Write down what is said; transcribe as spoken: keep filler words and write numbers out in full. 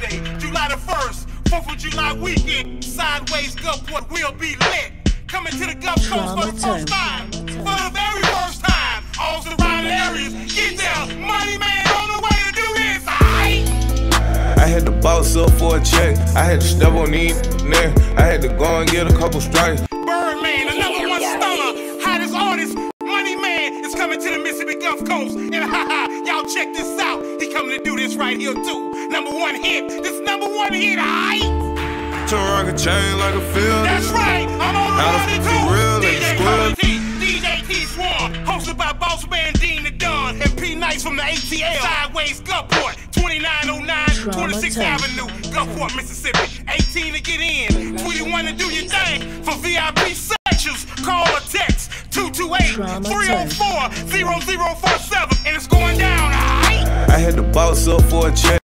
Friday, July the first, fourth of July weekend. Sideways Gulfport will be lit. Coming to the Gulf Coast for the first time. For the very first time. All surrounding areas, get there. Money Man on the way to do this, aight? I had to boss up for a check. I had to step on these neck. I had to go and get a couple strikes. Birdman, the number one stunner, hottest artist, Money Man is coming to the Mississippi Gulf Coast. And haha, y'all check this out. He coming to do this right here too. Number one hit. This number one hit, aight? To rock a chain like a field. That's right. I'm on the How money the too. real D J and Colin T, D J T Swan, hosted by Boss Man Dean the Don and P Nice from the A T L. Sideways Gulfport, twenty-nine oh nine twenty-sixth Avenue, Gulfport, Mississippi. eighteen to get in, twenty-one to do your thing. For V I P sections, call or text two two eight, three oh four, zero zero four seven, and it's going down, aight? I had to boss up for a check.